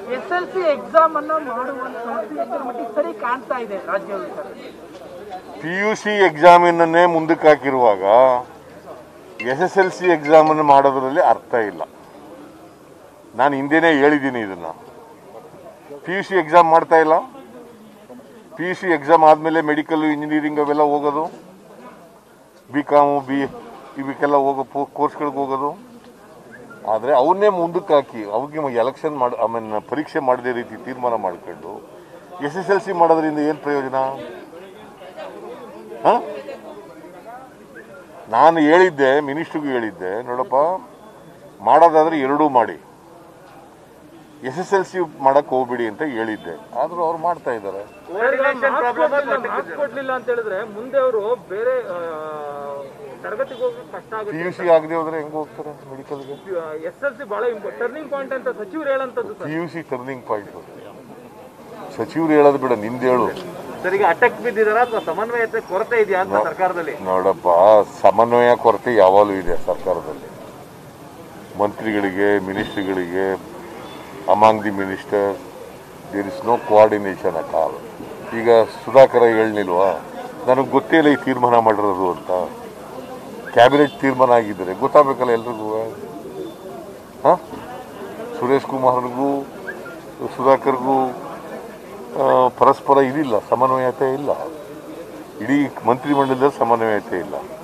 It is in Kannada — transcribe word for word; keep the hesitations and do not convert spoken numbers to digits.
ಎಸ್ ಎಲ್ ಸಿ ಎಕ್ಸಾಮ್ ಅನ್ನು ಮಾಡುವಂತ ಸರಿ ಕಾಣ್ತಾ ಇದೆ ರಾಜ್ಯದಲ್ಲಿ ಸರ್. ಪಿ ಯು ಸಿ ಎಕ್ಸಾಮಿನನ್ನೇ ಮುಂದಕ್ಕೆ ಹಾಕಿರುವಾಗ ಎಸ್ ಎಸ್ ಎಲ್ ಸಿ ಎಕ್ಸಾಮನ್ನು ಮಾಡೋದ್ರಲ್ಲಿ ಅರ್ಥ ಇಲ್ಲ. ನಾನು ಹಿಂದೆನೇ ಹೇಳಿದ್ದೀನಿ ಇದನ್ನ. ಪಿ ಯು ಸಿ ಎಕ್ಸಾಮ್ ಮಾಡ್ತಾ ಇಲ್ಲ. ಪಿ ಯು ಸಿ ಎಕ್ಸಾಮ್ ಆದಮೇಲೆ ಮೆಡಿಕಲ್ ಇಂಜಿನಿಯರಿಂಗ್ ಅವೆಲ್ಲ ಹೋಗೋದು, ಬಿ ಕಾಮು ಬಿ ಇವಕ್ಕೆಲ್ಲ ಹೋಗೋ ಕೋರ್ಸ್ಗಳಿಗೆ ಹೋಗೋದು. ಆದರೆ ಅವನ್ನೇ ಮುಂದಕ್ಕೆ ಹಾಕಿ ಅವ್ರಿಗೆ ಎಲೆಕ್ಷನ್ ಮಾಡಿ ಆಮೇಲೆ ಪರೀಕ್ಷೆ ಮಾಡದೇ ರೀತಿ ತೀರ್ಮಾನ ಮಾಡ್ಕೊಂಡು ಎಸ್ ಎಸ್ ಎಲ್ ಸಿ ಮಾಡೋದ್ರಿಂದ ಏನು ಪ್ರಯೋಜನ? ಹಾಂ, ನಾನು ಹೇಳಿದ್ದೆ, ಮಿನಿಸ್ಟ್ರಿಗೂ ಹೇಳಿದ್ದೆ, ನೋಡಪ್ಪ ಮಾಡೋದಾದ್ರೆ ಎರಡೂ ಮಾಡಿ, ಎಸ್ ಎಸ್ ಎಲ್ ಸಿ ಮಾಡಕ್ ಹೋಗ್ಬಿಡಿ ಅಂತ ಹೇಳಿದ್ದೆ. ಆದ್ರೂ ಅವ್ರು ಮಾಡ್ತಾ ಇದ್ದಾರೆ. ಕೊಡ್ಲಿಲ್ಲ ಅಂತ ಹೇಳಿದ್ರೆ ಮುಂದೆ ಅವರು ಬೇರೆ ತರಗತಿಗೆ ಹೋಗಕ್ಕೆ ಕಷ್ಟ ಆಗುತ್ತೆ. ಪಿ ಯು ಸಿ ಆಗದೆ ಹೋದ್ರೆ ಹೆಂಗ್ ಹೋಗ್ತಾರೆ ಮೆಡಿಕಲ್ಗೆ? ಎಸ್ ಎಲ್ ಸಿ ಬಹಳ ಟರ್ನಿಂಗ್ ಪಾಯಿಂಟ್ ಅಂತ ಸಚಿವರು ಹೇಳಂತದ್ದು. P U C turning point ಸಚಿವರು ಹೇಳೋದು ಬಿಡ, ನಿಂದ ಹೇಳು. ಸರ್, ಈಗ ಅಟಕ್ ಬಿದ್ದಿದಾರ ಅಥವಾ ಸಮನ್ವಯತೆ ಕೊರತೆ ಇದೆಯಾ ಅಂತ ಸರ್ಕಾರದಲ್ಲಿ? ನೋಡಪ್ಪ, ಸಮನ್ವಯ ಕೊರತೆ ಯಾವಾಗಲೂ ಇದೆ ಸರ್ಕಾರದಲ್ಲಿ. ಮಂತ್ರಿಗಳಿಗೆ, ಮಿನಿಸ್ಟ್ರಿಗಳಿಗೆ, among the minister there is no coordination at all. ಈಗ ಸುಧಾಕರ ಹೇಳಲಿಲ್ವಾ, ನನಗೆ ಗೊತ್ತೇ ಇಲ್ಲ ಈ ತೀರ್ಮಾನ ಮಾಡಿರೋದು ಅಂತ. ಕ್ಯಾಬಿನೆಟ್ ತೀರ್ಮಾನ ಆಗಿದ್ದಾರೆ, ಗೊತ್ತಾಗಬೇಕಲ್ಲ ಎಲ್ರಿಗೂ. ಹಾಂ, ಸುರೇಶ್ ಕುಮಾರ್ಗೂ ಸುಧಾಕರ್ಗೂ ಪರಸ್ಪರ ಇದಿಲ್ಲ, ಸಮನ್ವಯತೆ ಇಲ್ಲ. ಇಡೀ ಮಂತ್ರಿಮಂಡಲದಲ್ಲಿ ಸಮನ್ವಯತೆ ಇಲ್ಲ.